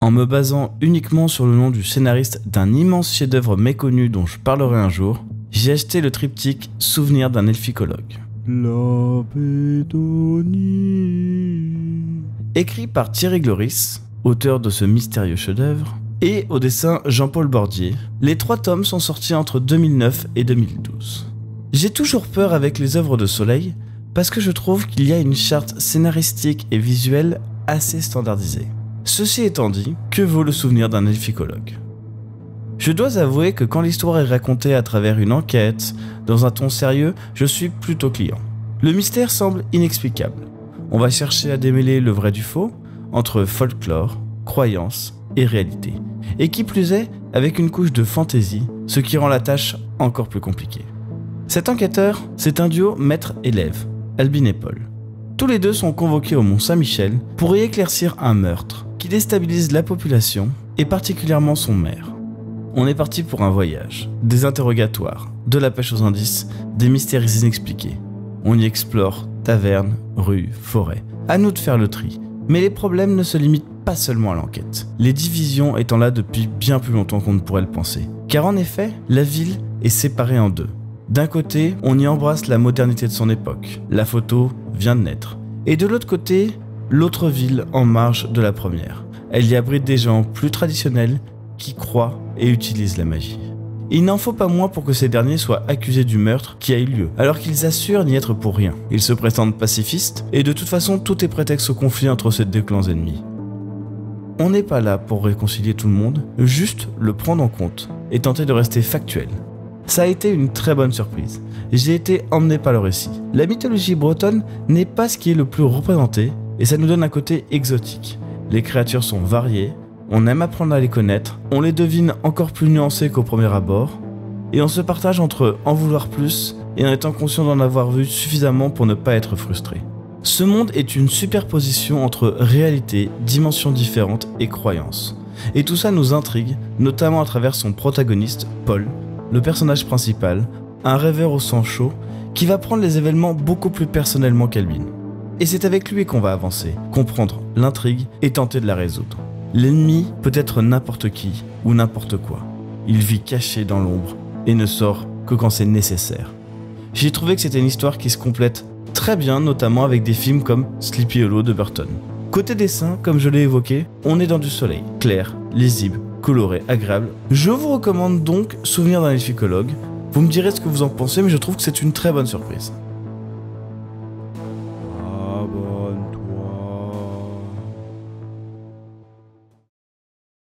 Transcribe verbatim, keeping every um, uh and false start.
En me basant uniquement sur le nom du scénariste d'un immense chef-d'œuvre méconnu dont je parlerai un jour, j'ai acheté le triptyque Souvenir d'un elficologue. La Pétonie. Écrit par Thierry Gloris, auteur de ce mystérieux chef-d'œuvre, et au dessin Jean-Paul Bordier, les trois tomes sont sortis entre deux mille neuf et deux mille douze. J'ai toujours peur avec les œuvres de Soleil parce que je trouve qu'il y a une charte scénaristique et visuelle assez standardisée. Ceci étant dit, que vaut le souvenir d'un elficologue ? Je dois avouer que quand l'histoire est racontée à travers une enquête, dans un ton sérieux, je suis plutôt client. Le mystère semble inexplicable. On va chercher à démêler le vrai du faux, entre folklore, croyance et réalité. Et qui plus est, avec une couche de fantaisie, ce qui rend la tâche encore plus compliquée. Cet enquêteur, c'est un duo maître-élève, Albin et Paul. Tous les deux sont convoqués au Mont-Saint-Michel pour y éclaircir un meurtre qui déstabilise la population et particulièrement son maire. On est parti pour un voyage, des interrogatoires, de la pêche aux indices, des mystères inexpliqués. On y explore tavernes, rues, forêts. À nous de faire le tri. Mais les problèmes ne se limitent pas seulement à l'enquête. Les divisions étant là depuis bien plus longtemps qu'on ne pourrait le penser. Car en effet, la ville est séparée en deux. D'un côté, on y embrasse la modernité de son époque. La photo vient de naître. Et de l'autre côté, l'autre ville en marge de la première. Elle y abrite des gens plus traditionnels qui croient et utilisent la magie. Il n'en faut pas moins pour que ces derniers soient accusés du meurtre qui a eu lieu, alors qu'ils assurent n'y être pour rien. Ils se prétendent pacifistes, et de toute façon tout est prétexte au conflit entre ces deux clans ennemis. On n'est pas là pour réconcilier tout le monde, juste le prendre en compte, et tenter de rester factuel. Ça a été une très bonne surprise. J'ai été emmené par le récit. La mythologie bretonne n'est pas ce qui est le plus représenté, et ça nous donne un côté exotique. Les créatures sont variées, on aime apprendre à les connaître, on les devine encore plus nuancées qu'au premier abord, et on se partage entre en vouloir plus et en étant conscient d'en avoir vu suffisamment pour ne pas être frustré. Ce monde est une superposition entre réalité, dimensions différentes et croyances. Et tout ça nous intrigue, notamment à travers son protagoniste, Paul, le personnage principal, un rêveur au sang chaud, qui va prendre les événements beaucoup plus personnellement qu'Albin. Et c'est avec lui qu'on va avancer, comprendre l'intrigue et tenter de la résoudre. L'ennemi peut être n'importe qui ou n'importe quoi. Il vit caché dans l'ombre et ne sort que quand c'est nécessaire. J'ai trouvé que c'était une histoire qui se complète très bien, notamment avec des films comme Sleepy Hollow de Burton. Côté dessin, comme je l'ai évoqué, on est dans du soleil, clair, lisible, coloré, agréable. Je vous recommande donc Souvenir d'un elficologue. Vous me direz ce que vous en pensez, mais je trouve que c'est une très bonne surprise.